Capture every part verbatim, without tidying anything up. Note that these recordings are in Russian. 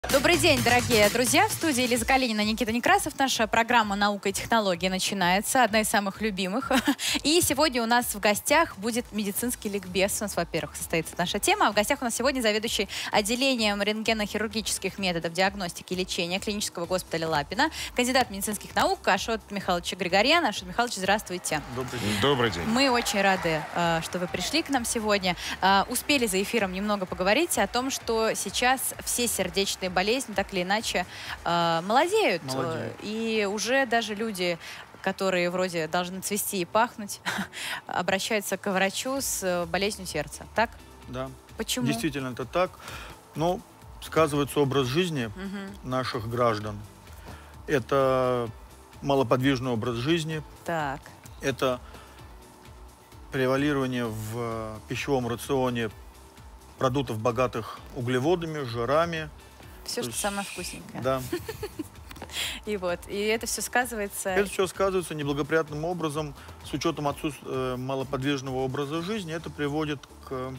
Добрый день, дорогие друзья. В студии Лиза Калинина, Никита Некрасов. Наша программа «Наука и технологии» начинается. Одна из самых любимых. И сегодня у нас в гостях будет медицинский ликбез. У нас, во-первых, состоится наша тема. А в гостях у нас сегодня заведующий отделением рентгенохирургических методов диагностики и лечения клинического госпиталя Лапина, кандидат медицинских наук Ашот Михайлович Григорян. Ашот Михайлович, здравствуйте. Добрый день. Добрый день. Мы очень рады, что вы пришли к нам сегодня. Успели за эфиром немного поговорить о том, что сейчас все сердечные болезни болезни так или иначе э, молодеют. молодеют. И уже даже люди, которые вроде должны цвести и пахнуть, обращаются к врачу с болезнью сердца. Так? Да. Почему? Действительно, это так. Но сказывается образ жизни угу. наших граждан. Это малоподвижный образ жизни. Так. Это превалирование в пищевом рационе продуктов, богатых углеводами, жирами. Все, что самое вкусненькое. Да. И вот, и это все сказывается... Это все сказывается неблагоприятным образом, с учетом отсутствия малоподвижного образа жизни. Это приводит к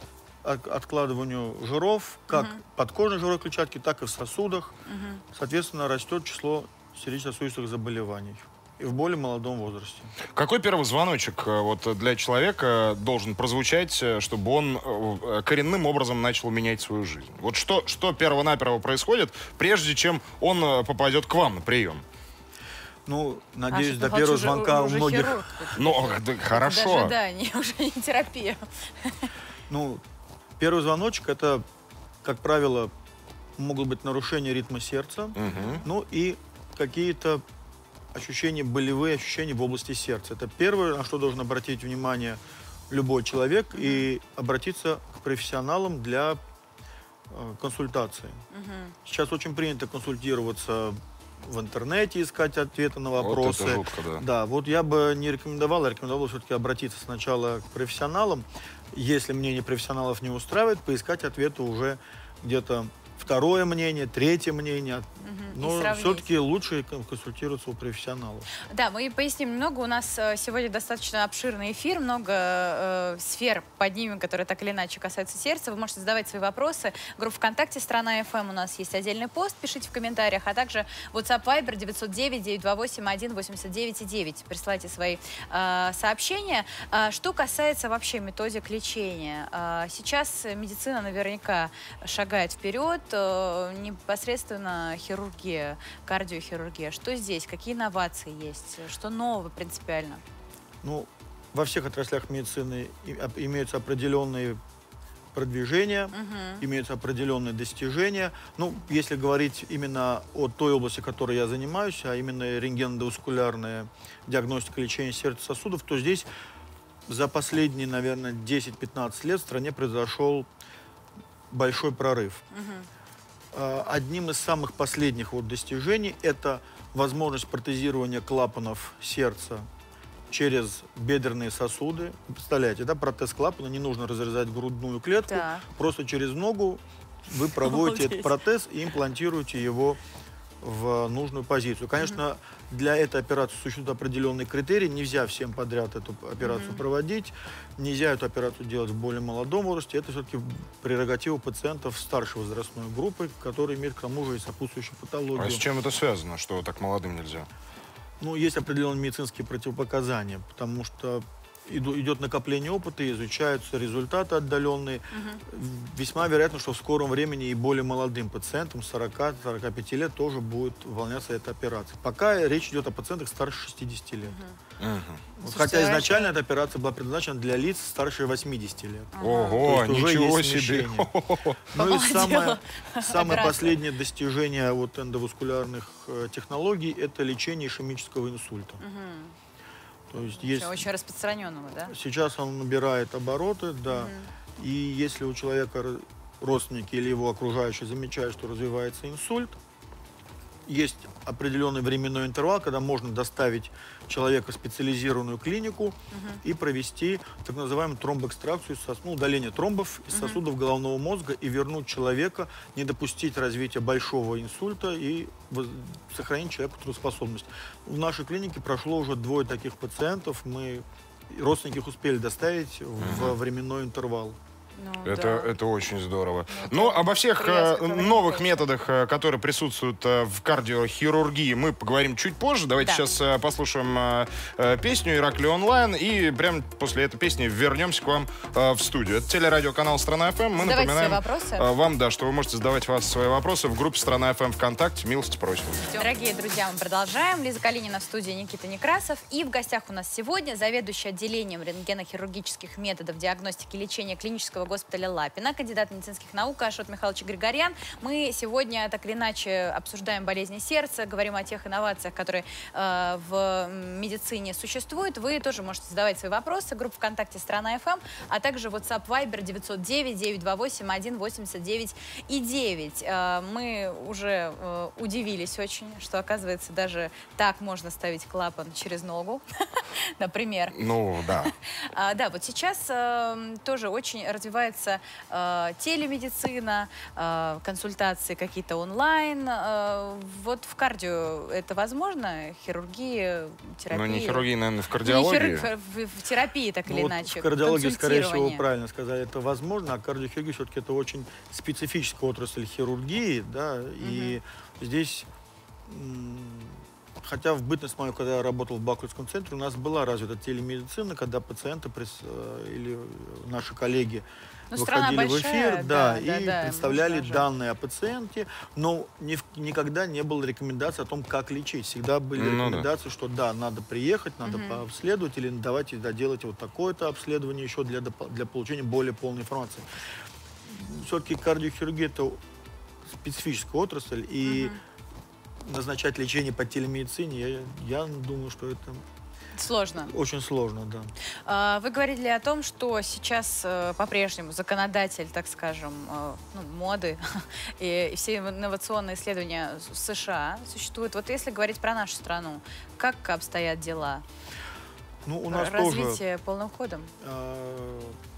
откладыванию жиров, как угу. подкожной жировой клетчатки, так и в сосудах. Угу. Соответственно, растет число сердечно-сосудистых заболеваний и в более молодом возрасте. Какой первый звоночек вот, для человека должен прозвучать, чтобы он коренным образом начал менять свою жизнь? Вот что, что перво-наперво происходит, прежде чем он попадет к вам на прием? Ну, надеюсь, а, до первого уже, звонка у многих... Хирург, ну, да, хорошо. Даже, да, не, уже не терапия. Ну, первый звоночек, это, как правило, могут быть нарушения ритма сердца, угу. ну и какие-то ощущения, болевые ощущения в области сердца. Это первое, на что должен обратить внимание любой человек, mm-hmm. и обратиться к профессионалам для э, консультации. Mm-hmm. Сейчас очень принято консультироваться в интернете, искать ответы на вопросы. Вот это жутко, да. Да, вот я бы не рекомендовал, я рекомендовал все-таки обратиться сначала к профессионалам. Если мнение профессионалов не устраивает, поискать ответы уже где-то второе мнение, третье мнение. Угу, но все-таки лучше консультироваться у профессионалов. Да, мы поясним немного. У нас сегодня достаточно обширный эфир, много э, сфер поднимем, которые так или иначе касаются сердца. Вы можете задавать свои вопросы. Группа ВКонтакте «Страна эф эм» у нас есть отдельный пост, пишите в комментариях, а также WhatsApp Viber девятьсот девять девятьсот двадцать восемь один восемьдесят девять девять. Присылайте свои э, сообщения. А, что касается вообще методик лечения. А, сейчас медицина наверняка шагает вперед. Непосредственно хирургия, кардиохирургия. Что здесь? Какие инновации есть? Что нового принципиально? Ну, во всех отраслях медицины имеются определенные продвижения, угу. имеются определенные достижения. Ну, если говорить именно о той области, которой я занимаюсь, а именно рентгеноваскулярная диагностика лечения сердца-сосудов, то здесь за последние, наверное, десять-пятнадцать лет в стране произошел большой прорыв. Угу. Одним из самых последних вот достижений это возможность протезирования клапанов сердца через бедренные сосуды. Представляете, да, протез клапана, не нужно разрезать грудную клетку, да. просто через ногу вы проводите этот протез и имплантируете его в нужную позицию. Конечно, угу. для этой операции существуют определенные критерии. Нельзя всем подряд эту операцию угу. проводить. Нельзя эту операцию делать в более молодом возрасте. Это все-таки прерогатива пациентов старшей возрастной группы, которые имеют к тому же и сопутствующую патологию. А с чем это связано, что так молодым нельзя? Ну, есть определенные медицинские противопоказания, потому что идет накопление опыта, изучаются результаты отдаленные. Угу. Весьма вероятно, что в скором времени и более молодым пациентам, сорока-сорока пяти лет, тоже будет выполняться эта операция. Пока речь идет о пациентах старше шестидесяти лет. Угу. Угу. Хотя Слушайте, изначально раньше... эта операция была предназначена для лиц старше восьмидесяти лет. Ага. Ого, ничего себе! Ну и самое, самое последнее достижение вот эндоваскулярных э, технологий – это лечение ишемического инсульта. Угу. То есть есть... Очень распространенного, да? Сейчас он набирает обороты, да. Угу. И если у человека родственники или его окружающие замечают, что развивается инсульт, есть определенный временной интервал, когда можно доставить человека в специализированную клинику угу. и провести так называемую тромбоэкстракцию, ну, удаление тромбов из угу. сосудов головного мозга и вернуть человека, не допустить развития большого инсульта и сохранить человеку трудоспособность. В нашей клинике прошло уже двое таких пациентов, мы родственники их успели доставить угу. в временной интервал. Ну, Это, да. это очень здорово. Ну, Но это обо всех э, привязка к новых конечно. методах, э, которые присутствуют э, в кардиохирургии, мы поговорим чуть позже. Давайте Да. сейчас э, послушаем э, э, песню «Иракли онлайн», и прямо после этой песни вернемся к вам э, в студию. Это телерадиоканал «Страна эф эм». Мы Задавайте напоминаем свои вопросы. э, вам, да, что вы можете задавать вас свои вопросы в группе «Страна эф эм» ВКонтакте. Милости просим. Дорогие друзья, мы продолжаем. Лиза Калинина в студии, Никита Некрасов. И в гостях у нас сегодня заведующий отделением рентгенохирургических методов диагностики и лечения клинического госпиталя Лапина, кандидат медицинских наук Ашот Михайлович Григорян. Мы сегодня так или иначе обсуждаем болезни сердца, говорим о тех инновациях, которые э, в медицине существуют. Вы тоже можете задавать свои вопросы. Группа ВКонтакте «Страна эф эм», а также WhatsApp Viber девятьсот девять девятьсот двадцать восемь один восемьдесят девять и девять. Э, мы уже э, удивились очень, что, оказывается, даже так можно ставить клапан через ногу, например. Ну, да. А, да, вот сейчас э, тоже очень развивается э, телемедицина, э, консультации какие-то онлайн. Э, вот в кардио это возможно? Хирургия, терапия? Ну, не хирургия, наверное, в Ну, кардиологии. не хирург, в, в терапии так Ну, или вот иначе. в кардиологии, скорее всего, консультирование. правильно сказали, это возможно, а кардиохирургия все-таки это очень специфическая отрасль хирургии, да, и здесь, м, хотя в бытность мою, когда я работал в Баклюдском центре, у нас была развита телемедицина, когда пациенты прис- э, или наши коллеги Ну, страна выходили в большая, эфир, да, да, и да, да, представляли можно же. данные о пациенте, но ни в- никогда не было рекомендаций о том, как лечить. Всегда были Ну да. рекомендации, что да, надо приехать, надо Мгм. пообследовать, или давайте доделать вот такое-то обследование еще для, допол- для получения более полной информации. Все-таки кардиохирургия это специфическая отрасль, и назначать лечение по телемедицине, я, я думаю, что это Сложно. очень сложно, да. А, Вы говорили о том, что сейчас э, по-прежнему законодатель, так скажем, э, ну, моды и, и все инновационные исследования в США существуют. Вот если говорить про нашу страну, как обстоят дела? Ну, у нас Развитие тоже полным ходом? э,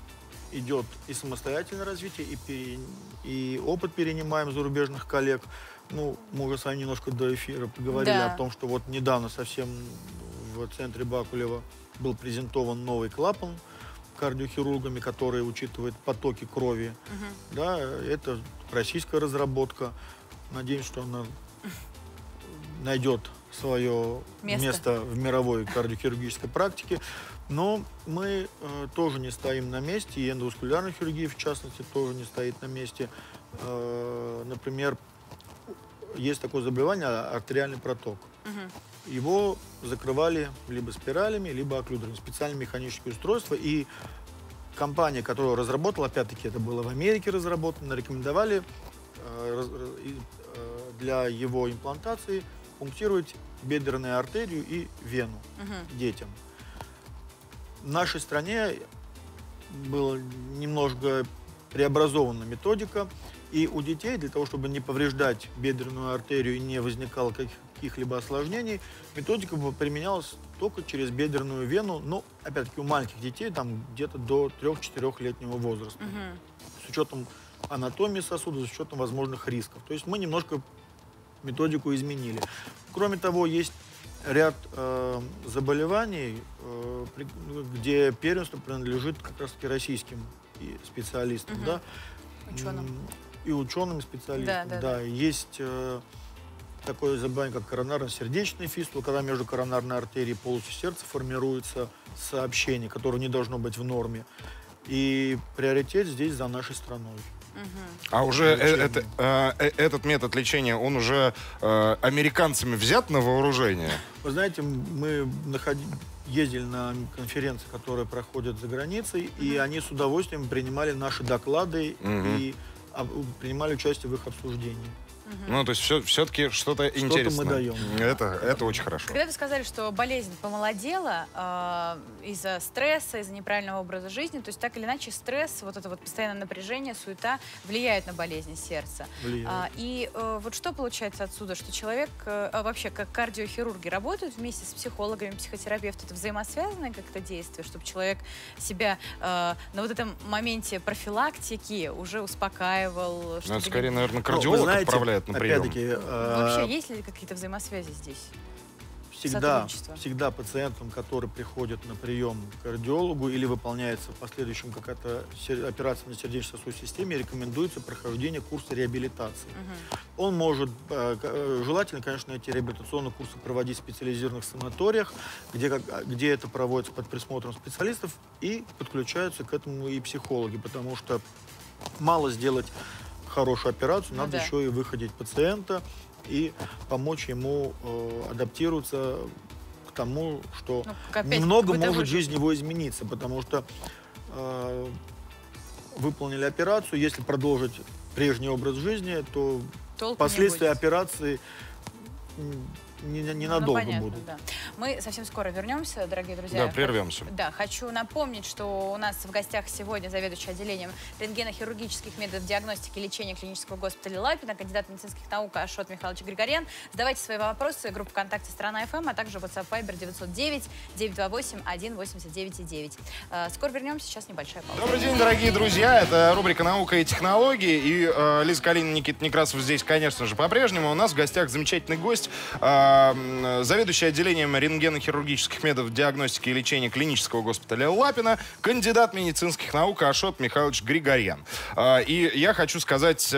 идет и самостоятельное развитие, и, пере- и опыт перенимаем зарубежных коллег. Ну, мы уже с вами немножко до эфира поговорили Да. о том, что вот недавно совсем в центре Бакулева был презентован новый клапан кардиохирургами, который учитывает потоки крови. Да, это российская разработка. Надеюсь, что она найдет свое Место. место, в мировой кардиохирургической практике. Но мы э, тоже не стоим на месте, и эндоваскулярная хирургия, в частности, тоже не стоит на месте. Э, например, есть такое заболевание артериальный проток. Его закрывали либо спиралями, либо окклюдерами, специальные механические устройства. И компания, которая разработала, опять-таки это было в Америке разработано, рекомендовали э, раз- раз- и, э, для его имплантации пунктировать бедренную артерию и вену детям. В нашей стране была немножко преобразована методика, и у детей, для того, чтобы не повреждать бедренную артерию и не возникало каких- каких-либо осложнений, методика бы применялась только через бедренную вену, но, опять-таки, у маленьких детей, там, где-то до трёх-четырёхлетнего возраста, с учетом анатомии сосудов, с учетом возможных рисков. То есть мы немножко методику изменили. Кроме того, есть ряд э, заболеваний, э, при- где первенство принадлежит как раз-таки российским и специалистам, Мгм. да? Ученым. М, И ученым, и специалистам. Да, да, да. Есть э, такое заболевание, как коронарно-сердечная фистула, когда между коронарной артерией и полостью сердца формируется сообщение, которое не должно быть в норме. И приоритет здесь за нашей страной. А уже э- Лечение. это, э, э- этот метод лечения, он уже э, американцами взят на вооружение? Вы знаете, мы находи- ездили на конференции, которые проходят за границей, и они с удовольствием принимали наши доклады Мгм. и об- принимали участие в их обсуждении. Ну, то есть все, все-таки что-то интересное. мы даем. Это, это очень хорошо. Когда вы сказали, что болезнь помолодела э, из-за стресса, из-за неправильного образа жизни, то есть так или иначе стресс, вот это вот постоянное напряжение, суета влияют на болезни сердца. Влияет. А, и э, вот что получается отсюда, что человек, э, а вообще как кардиохирурги работают вместе с психологами, психотерапевтами, это взаимосвязанное как-то действие, чтобы человек себя э, на вот этом моменте профилактики уже успокаивал? Ну, чтобы это скорее, не- наверное, Ну, кардиолог вы знаете, отправляет на прием. опять-таки, э, Вообще есть ли какие-то взаимосвязи здесь? всегда, всегда пациентам, которые приходят на прием к кардиологу или выполняется в последующем какая-то операция на сердечно-сосудистой системе, рекомендуется прохождение курса реабилитации. Угу. Он может, желательно, конечно, эти реабилитационные курсы проводить в специализированных санаториях, где, где это проводится под присмотром специалистов, и подключаются к этому и психологи, потому что мало сделать хорошую операцию, надо ну, да. еще и выходить пациента и помочь ему э, адаптироваться к тому, что ну, немного может жизнь его измениться, потому что э, выполнили операцию, если продолжить прежний образ жизни, то толку последствия операции ненадолго не, не ну, будут. Да. Мы совсем скоро вернемся, дорогие друзья. Да, прервемся. Да, хочу напомнить, что у нас в гостях сегодня заведующий отделением рентгенохирургических методов диагностики и лечения клинического госпиталя Лапина, кандидат медицинских наук Ашот Михайлович Григорян. Задавайте свои вопросы, группа ВКонтакте «Страна ФМ», а также WhatsApp Viber девятьсот девять девятьсот двадцать восемь один восемьдесят девять девять. Скоро вернемся, сейчас небольшая пауза. Добрый день, дорогие друзья. Это рубрика «Наука и технологии». И э, Лиза Калинина, Никита Некрасов здесь, конечно же, по-прежнему. У нас в гостях замечательный гость, э, заведующий отделением рентгенохирургических методов диагностики и лечения клинического госпиталя Лапина, кандидат медицинских наук Ашот Михайлович Григорян. И я хочу сказать,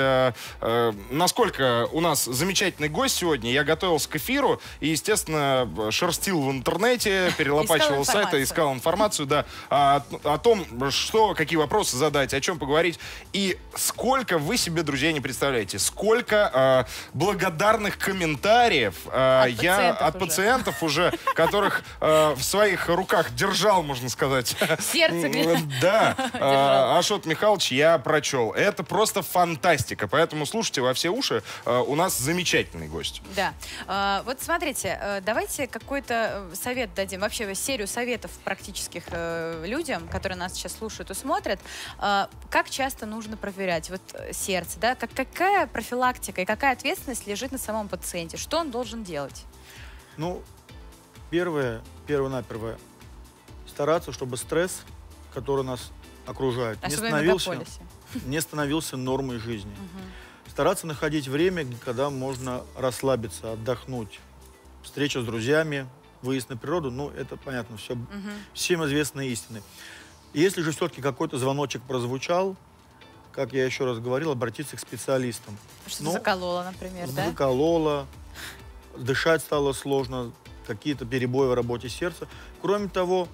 насколько у нас замечательный гость сегодня. Я готовился к эфиру и, естественно, шерстил в интернете, перелопачивал сайты, искал информацию, да, о, о том, что, какие вопросы задать, о чем поговорить. И сколько вы себе, друзья, не представляете, сколько благодарных комментариев от я пациентов от уже. пациентов уже, которых э, в своих руках держал, можно сказать. Сердце где-то. Да. Э, Ашот Михайлович я прочел. Это просто фантастика. Поэтому слушайте во все уши. Э, у нас замечательный гость. Да. Э, вот смотрите, э, давайте какой-то совет дадим. Вообще серию советов практических э, людям, которые нас сейчас слушают и смотрят. Э, как часто нужно проверять вот сердце, да? Как, какая профилактика и какая ответственность лежит на самом пациенте? Что он должен делать? Ну, первое, первое-напервое, стараться, чтобы стресс, который нас окружает, не становился, не становился нормой жизни. Угу. Стараться находить время, когда можно расслабиться, отдохнуть. Встреча с друзьями, выезд на природу, ну, это понятно, все, угу. всем известные истины. Если же все-таки какой-то звоночек прозвучал, как я еще раз говорил, обратиться к специалистам. Что-то ну, закололо, например, да? Закололо. Дышать стало сложно, какие-то перебои в работе сердца. Кроме того,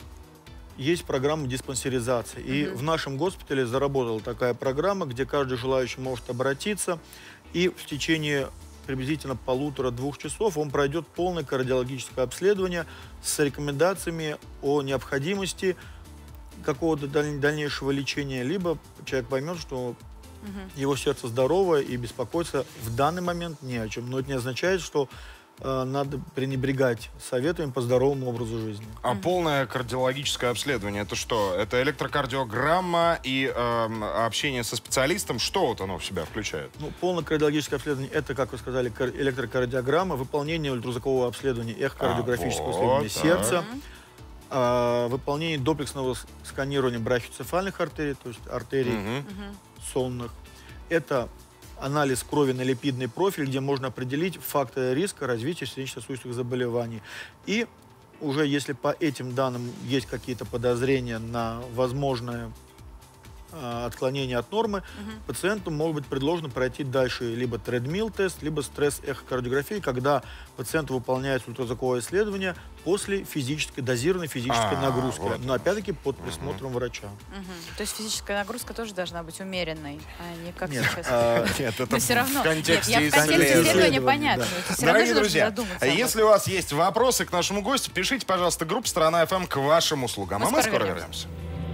есть программа диспансеризации. И mm-hmm. в нашем госпитале заработала такая программа, где каждый желающий может обратиться. И в течение приблизительно полутора-двух часов он пройдет полное кардиологическое обследование с рекомендациями о необходимости какого-то даль- дальнейшего лечения. Либо человек поймет, что его сердце здоровое и беспокоиться в данный момент не о чем. Но это не означает, что э, надо пренебрегать советами по здоровому образу жизни. А mm-hmm. полное кардиологическое обследование, это что? Это электрокардиограмма и э, общение со специалистом? Что вот оно в себя включает? Ну, полное кардиологическое обследование, это, как вы сказали, электрокардиограмма, выполнение ультразвукового обследования эхокардиографического а, вот, исследования сердца, mm-hmm. э, выполнение доплексного сканирования брахиоцефальных артерий, то есть артерий mm-hmm. сонных. Это анализ крови на липидный профиль, где можно определить факторы риска развития сердечно-сосудистых заболеваний. И уже если по этим данным есть какие-то подозрения на возможное э, отклонение от нормы, угу. пациенту может быть предложено пройти дальше либо тредмил-тест, либо стресс-эхокардиографию, когда пациенту выполняется ультразвуковое исследование после физической, дозированной физической а, нагрузки. Вот. Но опять-таки под присмотром угу. врача. Угу. То есть физическая нагрузка тоже должна быть умеренной, а не как нет, сейчас. А, нет, это все равно, в контексте нет, я в контексте исследования понятно. Да. Дорогие друзья, если у вас есть вопросы к нашему гостю, пишите, пожалуйста, группа «Страна ФМ» к вашим услугам. Мы а мы скоро скоро вернемся. вернемся.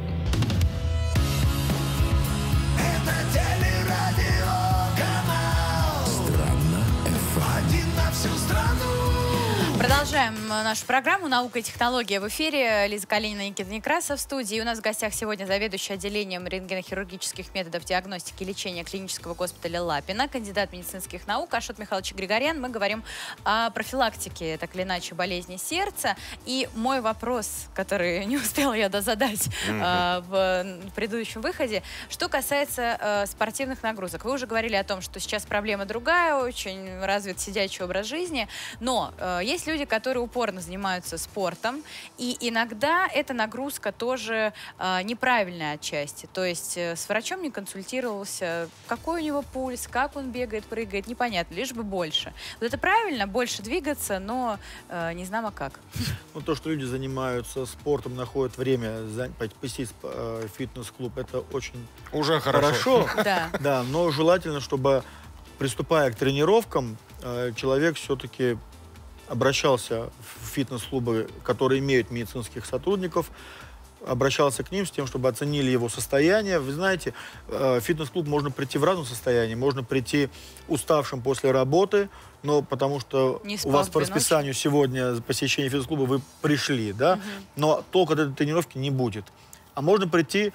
Продолжаем нашу программу «Наука и технология» в эфире. Лиза Калинина, Никита Некрасов в студии. У нас в гостях сегодня заведующий отделением рентгенохирургических методов диагностики и лечения клинического госпиталя Лапина, кандидат медицинских наук Ашот Михайлович Григорян. Мы говорим о профилактике, так или иначе, болезни сердца. И мой вопрос, который не успела я дозадать mm-hmm. э, в предыдущем выходе, что касается э, спортивных нагрузок. Вы уже говорили о том, что сейчас проблема другая, очень развит сидячий образ жизни, но э, есть люди, которые упорно занимаются спортом, и иногда эта нагрузка тоже э, неправильная отчасти. То есть э, с врачом не консультировался, какой у него пульс, как он бегает, прыгает, непонятно, лишь бы больше. Вот это правильно, больше двигаться, но э, не знамо как. Ну, то, что люди занимаются спортом, находят время посетить э, фитнес-клуб, это очень уже хорошо. хорошо. Да. Да, но желательно, чтобы, приступая к тренировкам, э, человек все-таки обращался в фитнес-клубы, которые имеют медицинских сотрудников, обращался к ним с тем, чтобы оценили его состояние. Вы знаете, в фитнес-клуб можно прийти в разном состоянии. Можно прийти уставшим после работы, но потому что у вас по расписанию ночи. Сегодня посещение фитнес-клуба вы пришли, да, угу. но толку от этой тренировки не будет. А можно прийти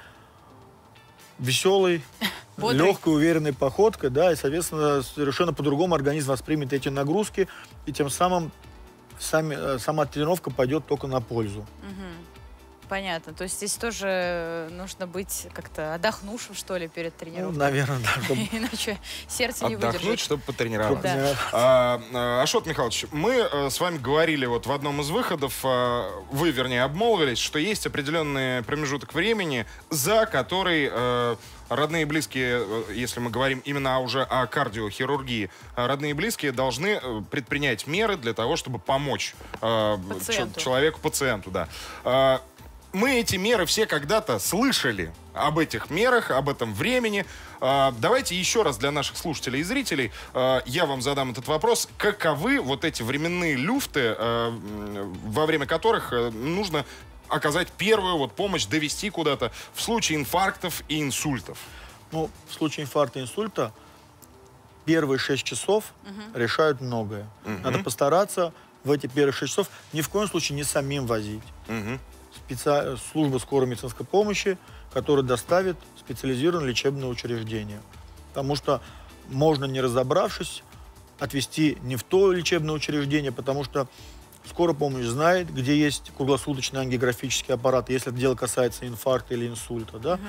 веселой, легкой, уверенной походкой, да, и, соответственно, совершенно по-другому организм воспримет эти нагрузки, и тем самым сами, сама тренировка пойдет только на пользу. Угу. Понятно. То есть здесь тоже нужно быть как-то отдохнувшим, что ли, перед тренировкой? Ну, наверное, да. Чтобы... Иначе сердце не выдержит. Отдохнуть, чтобы потренироваться. Да. А, Ашот Михайлович, мы с вами говорили вот в одном из выходов, вы, вернее, обмолвились, что есть определенный промежуток времени, за который родные и близкие, если мы говорим именно уже о кардиохирургии, родные и близкие должны предпринять меры для того, чтобы помочь пациенту. человеку, пациенту, да. Мы эти меры все когда-то слышали об этих мерах, об этом времени. Давайте еще раз для наших слушателей и зрителей я вам задам этот вопрос. Каковы вот эти временные люфты, во время которых нужно оказать первую вот помощь, довести куда-то в случае инфарктов и инсультов? Ну, в случае инфаркта и инсульта первые шесть часов угу. решают многое. Угу. Надо постараться в эти первые шесть часов ни в коем случае не самим возить. Угу. Специ... Служба скорой медицинской помощи, которая доставит в специализированное лечебное учреждение. Потому что можно, не разобравшись, отвезти не в то лечебное учреждение, потому что скорая помощь знает, где есть круглосуточный ангиографический аппарат, если это дело касается инфаркта или инсульта. Да? Угу.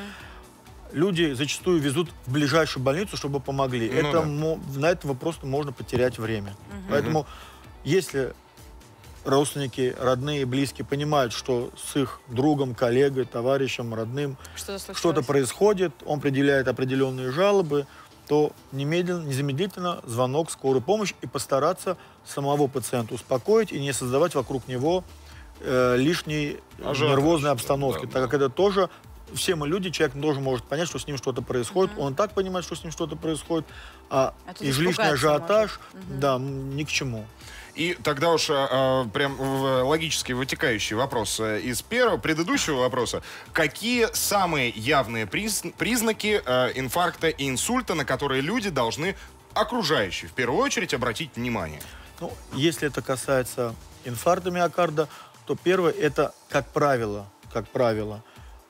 Люди зачастую везут в ближайшую больницу, чтобы помогли. Ну, это, да. На этого просто можно потерять время. Угу. Поэтому, если родственники, родные, близкие понимают, что с их другом, коллегой, товарищем, родным что-то, что-то происходит, он предъявляет определенные жалобы, то немедленно, незамедлительно звонок в скорую помощь и постараться самого пациента успокоить и не создавать вокруг него э, лишней Ажиотаж. нервозной обстановки, да, так как да. это тоже, все мы люди, человек тоже может понять, что с ним что-то происходит, mm-hmm. он так понимает, что с ним что-то происходит, а, а излишний ажиотаж, mm-hmm. да, ни к чему. И тогда уж э, прям логически вытекающий вопрос из первого, предыдущего вопроса. Какие самые явные приз, признаки э, инфаркта и инсульта, на которые люди должны, окружающие, в первую очередь, обратить внимание? Ну, если это касается инфаркта миокарда, то первое, это, как правило, как правило,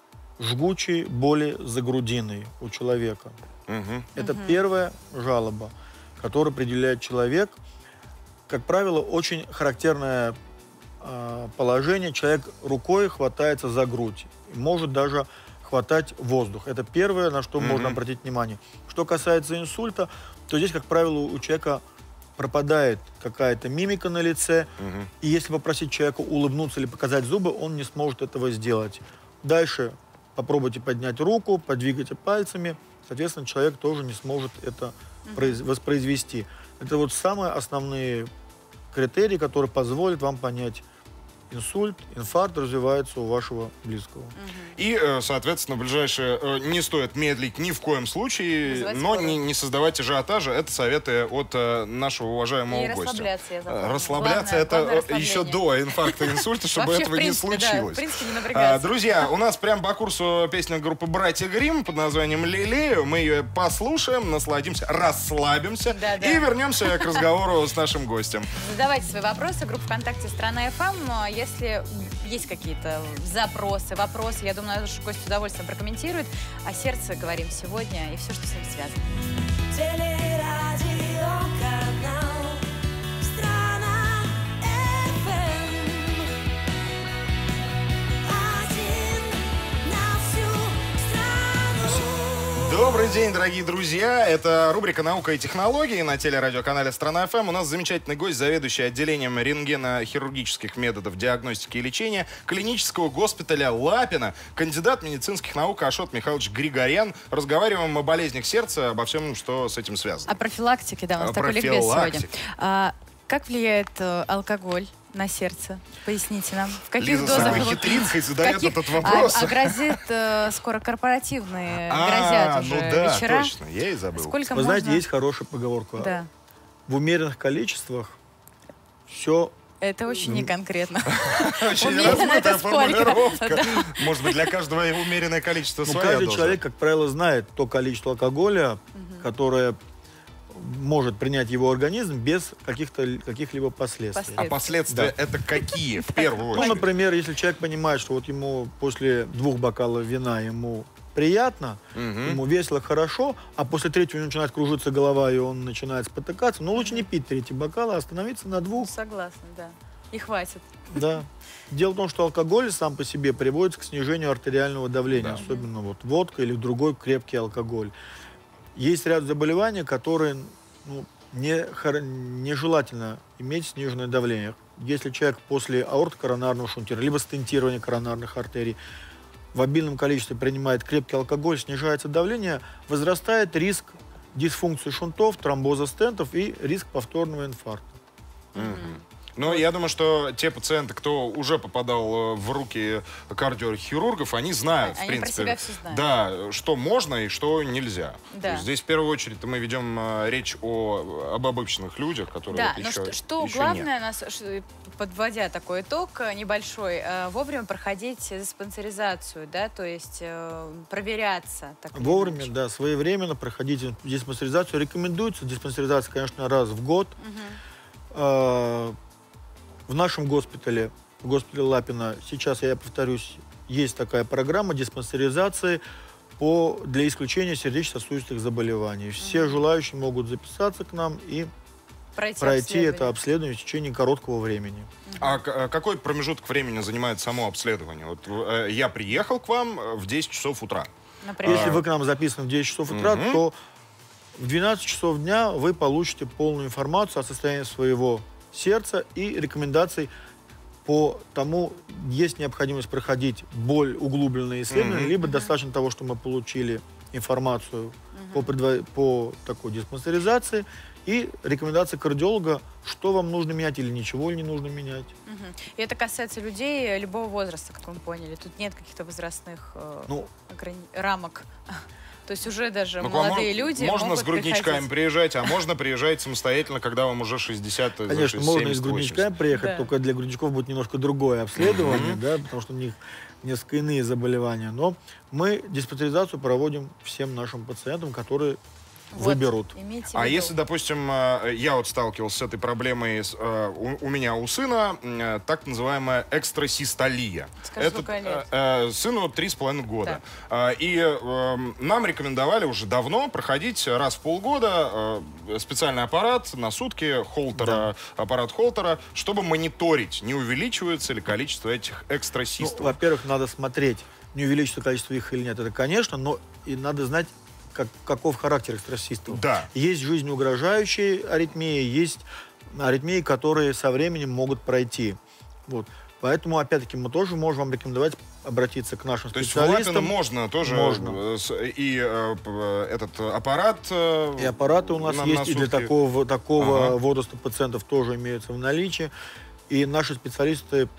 жгучие боли за грудиной у человека. Угу. Это угу. первая жалоба, которую определяет человек. Как правило, очень характерное э, положение. Человек рукой хватается за грудь. Может даже хватать воздух. Это первое, на что mm-hmm. можно обратить внимание. Что касается инсульта, то здесь, как правило, у человека пропадает какая-то мимика на лице. Mm-hmm. И если попросить человека улыбнуться или показать зубы, он не сможет этого сделать. Дальше попробуйте поднять руку, подвигайте пальцами. Соответственно, человек тоже не сможет это mm-hmm. воспроизвести. Это вот самые основные критерии, которые позволят вам понять, инсульт, инфаркт развивается у вашего близкого. Угу. И, соответственно, ближайшее не стоит медлить ни в коем случае, Называйте но не, не создавать ажиотажа. Это советы от нашего уважаемого и гостя. расслабляться, я запомнила. Расслабляться главное, это главное еще до инфаркта и инсульта, чтобы этого не случилось. Друзья, у нас прямо по курсу песня группы «Братья Гримм» под названием «Лилею». Мы ее послушаем, насладимся, расслабимся и вернемся к разговору с нашим гостем. Задавайте свои вопросы. Группа ВКонтакте «Страна эф эм». Если есть какие-то запросы, вопросы, я думаю, наш гость с удовольствием прокомментирует. О сердце говорим сегодня и все, что с ним связано. Добрый день, дорогие друзья. Это рубрика «Наука и технологии» на телерадиоканале «Страна.ФМ». У нас замечательный гость, заведующий отделением рентгенохирургических методов диагностики и лечения клинического госпиталя Лапина, кандидат медицинских наук Ашот Михайлович Григорян. Разговариваем о болезнях сердца, обо всем, что с этим связано. О профилактике, да, у нас О такой ликбез сегодня. профилактике. А, как влияет э, алкоголь на сердце? Поясните нам. В каких Лиза дозах самой его- хитринкой задает каких- этот вопрос. А, а грозит э, скоро корпоративные, А, грозят уже ну да, вечера. точно, я и забыл. Сколько Вы можно... знаете, есть хорошая поговорка. Да. В умеренных количествах все... Это очень неконкретно. Очень Умеренно размытая это сколько? формулировка. Да. Может быть, для каждого умеренное количество Ну, свое каждый должно. человек, как правило, знает то количество алкоголя, которое может принять его организм без каких-то каких-либо последствий. А последствия это какие, в первую Ну, очередь? например, если человек понимает, что вот ему после двух бокалов вина ему приятно, Мгм. ему весело, хорошо, а после третьего у него начинает кружиться голова, и он начинает спотыкаться, но лучше не пить третий бокал, а остановиться на двух. Согласна, да. И хватит. Да. Дело в том, что алкоголь сам по себе приводит к снижению артериального давления, Да. особенно вот водка или другой крепкий алкоголь. Есть ряд заболеваний, которые ну, не, хор- нежелательно иметь сниженное давление. Если человек после аортокоронарного шунтира, либо стентирования коронарных артерий в обильном количестве принимает крепкий алкоголь, снижается давление, возрастает риск дисфункции шунтов, тромбоза стентов и риск повторного инфаркта. Ну, я думаю, что те пациенты, кто уже попадал э, в руки кардиохирургов, они знают, в Они про принципе, себя всё знают. да, что можно и что нельзя. Да. То есть здесь в первую очередь мы ведем э, речь о об обычных людях, которые Да, вот но еще, что, что еще главное, нас, ш- подводя такой итог э, небольшой, э, вовремя проходить диспансеризацию, да, то есть э, проверяться. Так или Вовремя, иначе. да, своевременно проходить диспансеризацию. Рекомендуется диспансеризация, конечно, раз в год. А, В нашем госпитале, в госпитале Лапина, сейчас, я повторюсь, есть такая программа диспансеризации по, для исключения сердечно-сосудистых заболеваний. Все желающие могут записаться к нам и Пройти, пройти обследование. это обследование в течение короткого времени. А к- а какой промежуток времени занимает само обследование? Вот э, я приехал к вам э, в десять часов утра. Например. Если вы к нам записаны в десять часов утра, Мгм. то в двенадцать часов дня вы получите полную информацию о состоянии своего сердца и рекомендаций по тому, есть необходимость проходить более углубленные исследования, Мгм. либо достаточно того, что мы получили информацию по, предва- по такой диспансеризации и рекомендации кардиолога, что вам нужно менять или ничего не нужно менять. Мгм. И это касается людей любого возраста, как мы поняли. Тут нет каких-то возрастных э, Ну, ограни- рамок. То есть уже даже Ну, к вам молодые мон- люди Можно могут с грудничками приходить. приезжать, а можно приезжать самостоятельно, когда вам уже шестьдесят, конечно, можно и с грудничками приехать, Да. только для грудничков будет немножко другое обследование, да, потому что у них несколько иные заболевания. Но мы диспансеризацию проводим всем нашим пациентам, которые Вот, выберут. имейте в А виду. если, допустим, э, я вот сталкивался с этой проблемой, с, э, у, у меня, у сына, э, так называемая экстрасистолия. Скажи, Это, сколько лет? э, э, сыну три с половиной года. Э, И э, нам рекомендовали уже давно проходить раз в полгода э, специальный аппарат на сутки, холтера, аппарат холтера, чтобы мониторить, не увеличивается ли количество этих Ну, экстрасистов. во-первых, надо смотреть, не увеличится количество их или нет. Это, конечно, но и надо знать, как, каков характер экстрасистов. Да. Есть жизнеугрожающие аритмии, есть аритмии, которые со временем могут пройти. Вот. Поэтому, опять-таки, мы тоже можем вам рекомендовать обратиться к нашим То есть в Лапино специалистам. можно тоже Можно. э, с- и э, п- э, этот аппарат. э, И аппараты у нас на- есть, на и для сутки. такого, такого Ага. возраста пациентов тоже имеются в наличии. И наши специалисты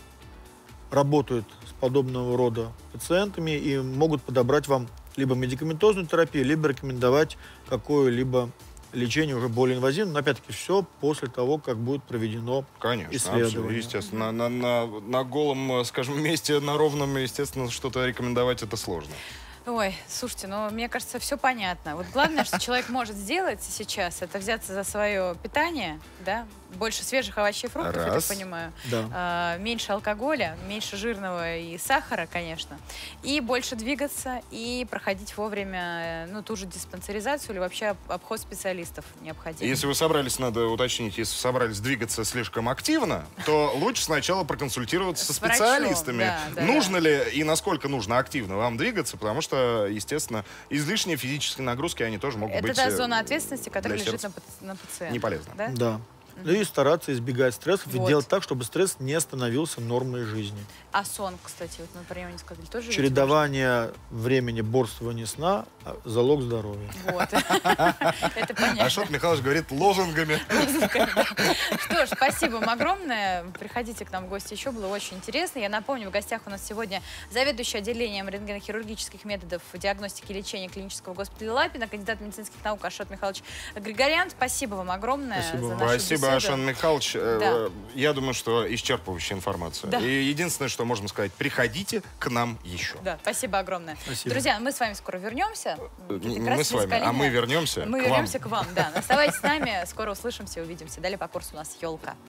работают с подобного рода пациентами и могут подобрать вам либо медикаментозную терапию, либо рекомендовать какое-либо лечение уже более инвазивное. Но опять-таки все после того, как будет проведено Конечно, исследование. абсолютно, естественно. На, на, на, на голом, э, скажем, месте, на ровном, естественно, что-то рекомендовать это сложно. Ой, слушайте, ну, мне кажется, все понятно. Вот главное, что человек может сделать сейчас, это взяться за свое питание, да, больше свежих овощей и фруктов, я Раз. так понимаю, Да. а, меньше алкоголя, меньше жирного и сахара, конечно, и больше двигаться, и проходить вовремя, э, ну, ту же диспансеризацию или вообще об- обход специалистов необходим. Если вы собрались, надо уточнить, если вы собрались двигаться слишком активно, то лучше сначала проконсультироваться со С врачом, специалистами. да, да, Нужно ли и насколько нужно активно вам двигаться, потому что стресса, естественно, излишние физические нагрузки, они тоже могут Это быть... та э, зона ответственности, которая для лежит на, сердца паци- на пациенте. не полезно. Да? Да. Ну и стараться избегать стрессов Вот. и делать так, чтобы стресс не становился нормой жизни. А сон, кстати, вот, например, не сказали, тоже ведь Чередование времени борствования сна – а, залог здоровья. важно? Вот. Это понятно. Ашот Михайлович говорит лозунгами. Что ж, спасибо вам огромное. Приходите к нам в гости еще, было очень интересно. Я напомню, в гостях у нас сегодня заведующий отделением рентгенохирургических методов диагностики и лечения клинического госпиталя Лапина, кандидат медицинских наук Ашот Михайлович Григорян. Спасибо вам огромное Спасибо за вам. нашу Спасибо, беседу. Ашон Михайлович. Э, Да. э, Я думаю, что исчерпывающая информация. Да. И единственное, что можем сказать, приходите к нам еще. Да, спасибо огромное. Спасибо. Друзья, мы с вами скоро вернемся. Не- не Как раз мы с вами, а музыкальная- мы вернемся Мы к вам. вернемся к вам, да. Оставайтесь с нами, скоро услышимся, увидимся. Далее по курсу у нас елка.